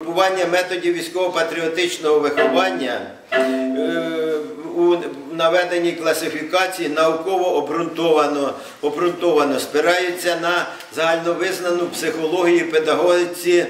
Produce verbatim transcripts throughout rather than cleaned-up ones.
групування методів військово-патріотичного виховання у наведеній класифікації науково обґрунтовано, обґрунтовано спираються на загальновизнану психологію і педагогіці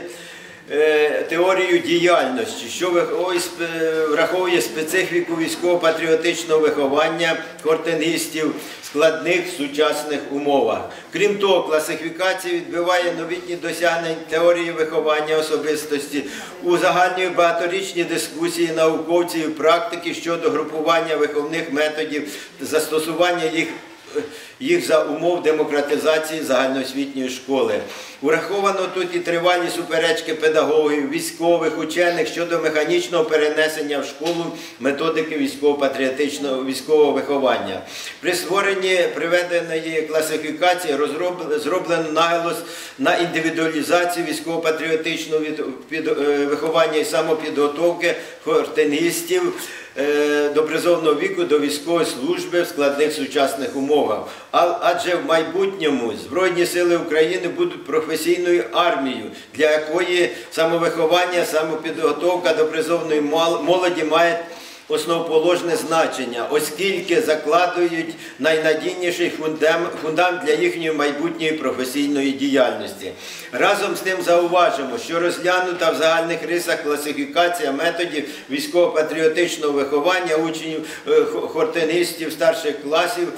теорію діяльності, що враховує специфіку військово-патріотичного виховання хортингістів в складних сучасних умовах. Крім того, класифікація відбиває новітні досягнення теорії виховання особистості, узагальнює багаторічні дискусії науковців і практики щодо групування виховних методів, застосування їх їх за умов демократизації загальноосвітньої школи. Враховано тут і тривалі суперечки педагогів, військових, учених щодо механічного перенесення в школу методики військово-патріотичного військового виховання. При створенні приведеної класифікації зроблено наголос на індивідуалізацію військово-патріотичного виховання і самопідготовки хортингістів до призовного віку до військової служби в складних сучасних умовах. Адже в майбутньому Збройні сили України будуть професійною армією, для якої самовиховання, самопідготовка до призовної молоді мають основоположне значення, оскільки закладують найнадійніший фундамент для їхньої майбутньої професійної діяльності. Разом з тим зауважимо, що розглянута в загальних рисах класифікація методів військово-патріотичного виховання учнів хортингістів старших класів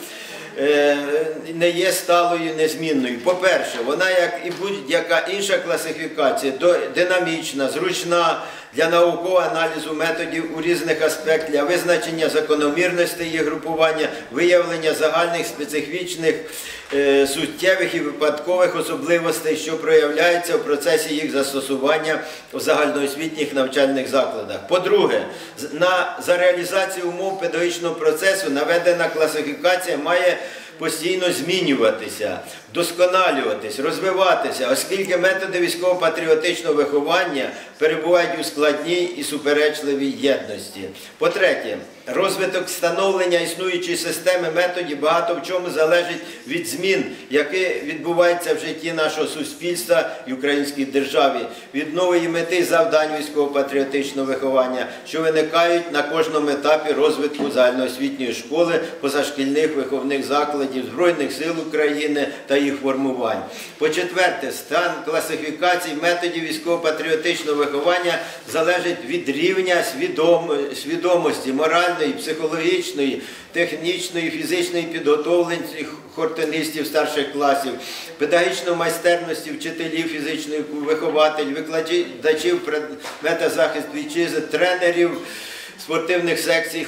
не є сталою, незмінною. По-перше, вона, як і будь-яка інша класифікація, динамічна, зручна для наукового аналізу методів у різних аспектах, для визначення закономірностей їх групування, виявлення загальних специфічних, суттєвих і випадкових особливостей, що проявляються в процесі їх застосування в загальноосвітніх навчальних закладах. По-друге, за реалізацію умов педагогічного процесу наведена класифікація має постійно змінюватися, вдосконалюватися, розвиватися, оскільки методи військово-патріотичного виховання перебувають у складній і суперечливій єдності. По-третє, розвиток встановлення існуючої системи методів багато в чому залежить від змін, які відбуваються в житті нашого суспільства і українській державі, від нової мети і завдань військово-патріотичного виховання, що виникають на кожному етапі розвитку загальноосвітньої школи, позашкільних виховних закладів, Збройних сил України та їх формувань. По-четверте, стан класифікації методів військово-патріотичного виховання залежить від рівня свідомості, моральної, психологічної, технічної, фізичної підготовленості хортингістів старших класів, педагогічної майстерності вчителів, фізичних вихователів, викладачів предмета захист вітчизни, тренерів спортивних секцій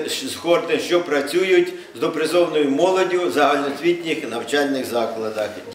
хортинг, що працюють з допризовною молоддю в загальноосвітніх навчальних закладах.